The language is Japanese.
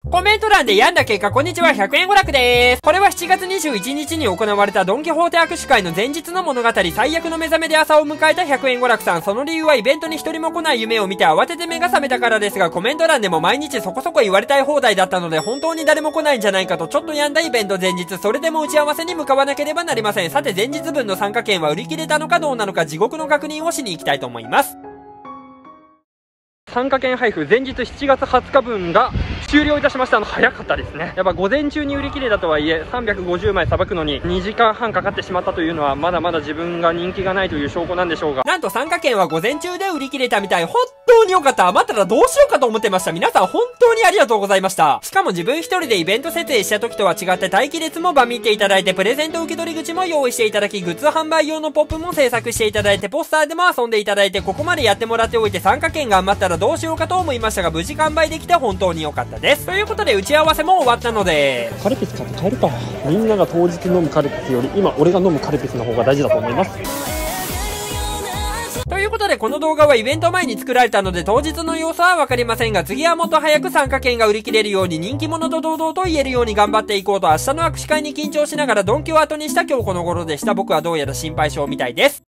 コメント欄で病んだ結果、こんにちは、100円娯楽でーす。これは7月21日に行われたドンキホーテ握手会の前日の物語、最悪の目覚めで朝を迎えた100円娯楽さん。その理由はイベントに一人も来ない夢を見て慌てて目が覚めたからですが、コメント欄でも毎日そこそこ言われたい放題だったので、本当に誰も来ないんじゃないかとちょっと病んだイベント前日、それでも打ち合わせに向かわなければなりません。さて前日分の参加券は売り切れたのかどうなのか、地獄の確認をしに行きたいと思います。参加券配布前日7月20日分が終了いたしました。早かったですね。やっぱ午前中に売り切れたとはいえ350枚さばくのに2時間半かかってしまったというのは、まだまだ自分が人気がないという証拠なんでしょうが、なんと参加券は午前中で売り切れたみたい。本当に良かった。余ったらどうしようかと思ってました。皆さん本当にありがとうございました。しかも自分一人でイベント設営した時とは違って待機列もバミっていただいて、プレゼント受け取り口も用意していただき、グッズ販売用のポップも制作していただいて、ポスターでも遊んでいただいて、ここまでやってもらっておいて参加券が余ったらどうしようかと思いましたが、無事完売できて本当に良かったです。ということで打ち合わせも終わったので、 カルピス買って帰るか。みんなが当日飲むカルピスより今俺が飲むカルピスの方が大事だと思います。 ということでこの動画はイベント前に作られたので当日の様子はわかりませんが、次はもっと早く参加券が売り切れるように人気者と堂々と言えるように頑張っていこうと、明日の握手会に緊張しながらドンキを後にした今日この頃でした。僕はどうやら心配性みたいです。